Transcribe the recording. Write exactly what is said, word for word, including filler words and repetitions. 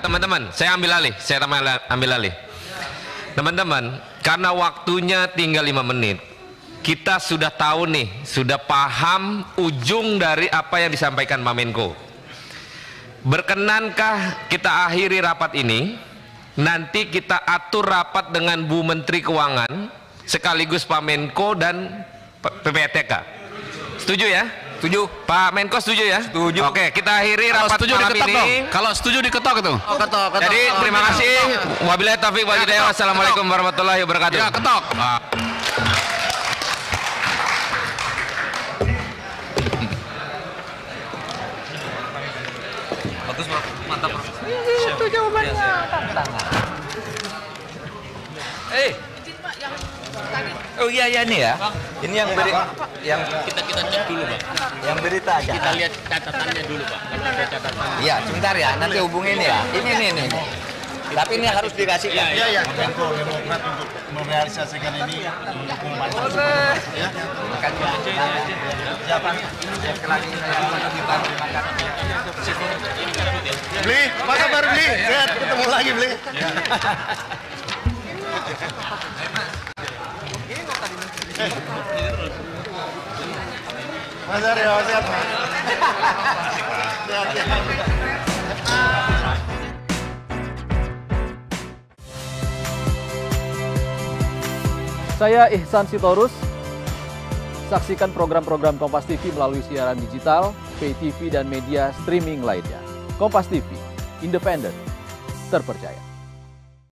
teman-teman, saya ambil alih, saya ambil alih. Teman-teman, karena waktunya tinggal lima menit, kita sudah tahu nih, sudah paham ujung dari apa yang disampaikan Pak Menko. Berkenankah kita akhiri rapat ini? Nanti kita atur rapat dengan Bu Menteri Keuangan, sekaligus Pak Menko dan P P T K. Setuju ya? Setuju. Pak Menko setuju ya? Setuju. Oke, kita akhiri Kalau rapat setuju malam diketok ini. dong. Kalau setuju diketok itu. Oh, ketok, ketok. Jadi oh, terima ketok, kasih. ketok. Wabillahi taufiq wal hidayah. Wassalamualaikum warahmatullahi wabarakatuh. Ya, ketok. Nah. Bagus, Bro. Mantap, Bro. Itu jawabannya. Tantangan. Eh. Oh iya iya nih ya. Ini yang beri yang kita kita cek dulu, Pak. yang berita aja. Kita lihat catatannya dulu, Pak. Karena ada catatan. Iya, sebentar ya. Nanti hubungin ya. Ini nih nih. Tapi ini harus dikasih. Iya, iya. Ya, Menko Demokrat untuk merealisasikan ini mendukung Pancasila. Ya, Makanya siapa yang lagi saya dibantu makan. Beli, apa kabar Beli? Sehat, ketemu lagi Beli. Mas Aryo, sehat Mas. Sehat, sehat. Saya Ihsan Sitorus. Saksikan program-program Kompas T V melalui siaran digital, pay T V dan media streaming lainnya. Kompas T V, independen, terpercaya.